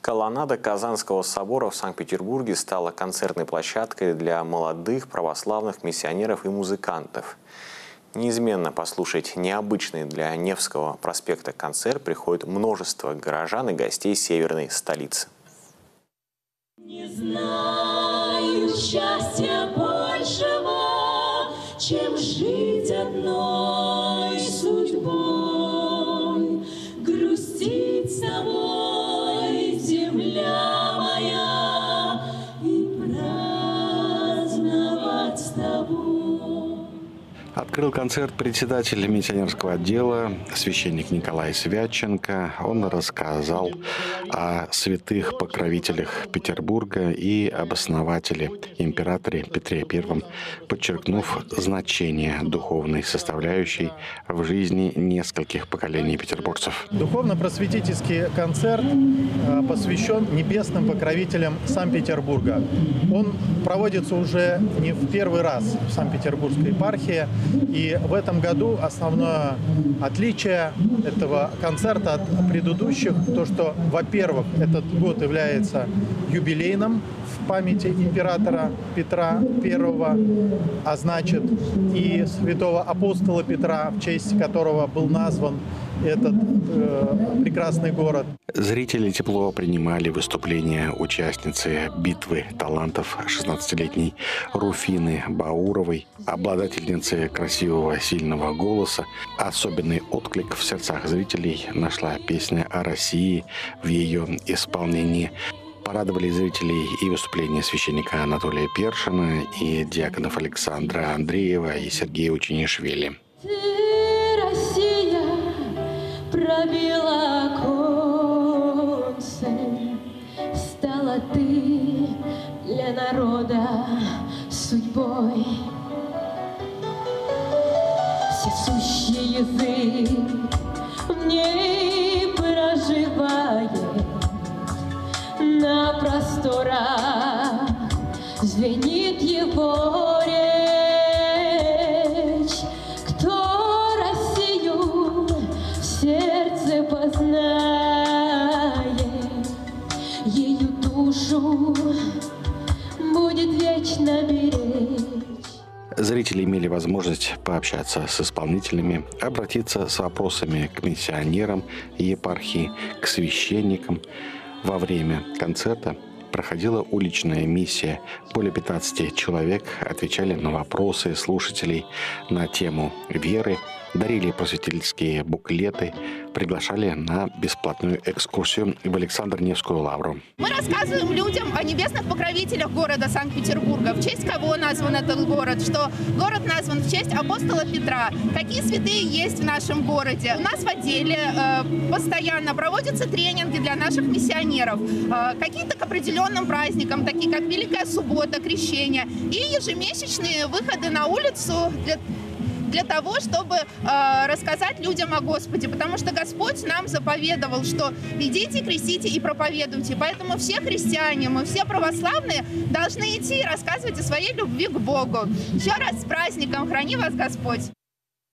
Колоннада Казанского собора в Санкт-Петербурге стала концертной площадкой для молодых православных миссионеров и музыкантов. Неизменно послушать необычный для Невского проспекта концерт приходит множество горожан и гостей северной столицы. Не знаю счастья большего, чем жить одной судьбой, грустить самой земля моя и праздновать с тобой. Открыл концерт председатель миссионерского отдела, священник Николай Святченко. Он рассказал о святых покровителях Петербурга и об основателе, императоре Петре I, подчеркнув значение духовной составляющей в жизни нескольких поколений петербуржцев. Духовно-просветительский концерт посвящен небесным покровителям Санкт-Петербурга. Он проводится уже не в первый раз в Санкт-Петербургской епархии. И в этом году основное отличие этого концерта от предыдущих, то что, во-первых, этот год является юбилейным в памяти императора Петра I, а значит и святого апостола Петра, в честь которого был назван этот прекрасный город. Зрители тепло принимали выступления участницы битвы талантов 16-летней Руфины Бауровой, обладательницы красивого сильного голоса. Особенный отклик в сердцах зрителей нашла песня о России в ее исполнении. Порадовали зрителей и выступления священника Анатолия Першина, и диаконов Александра Андреева и Сергея Учинишвили. Пробила концы, стала ты для народа судьбой. Всесущий язык в ней проживает, на просторах звенит его речь. Кто Россию в сердце познает, ее душу будет вечно беречь. Зрители имели возможность пообщаться с исполнителями, обратиться с вопросами к миссионерам епархии, к священникам. Во время концерта проходила уличная миссия. Более 15 человек отвечали на вопросы слушателей на тему веры, дарили просветительские буклеты, приглашали на бесплатную экскурсию в Александро-Невскую лавру. Мы рассказываем людям о небесных покровителях города Санкт-Петербурга, в честь кого назван этот город, что город назван в честь апостола Петра, какие святые есть в нашем городе. У нас в отделе постоянно проводятся тренинги для наших миссионеров, какие-то к определенным праздникам, такие как Великая Суббота, Крещение, и ежемесячные выходы на улицу для того, чтобы рассказать людям о Господе, потому что Господь нам заповедовал, что идите, крестите и проповедуйте. Поэтому все христиане, мы все православные должны идти и рассказывать о своей любви к Богу. Еще раз с праздником! Храни вас Господь!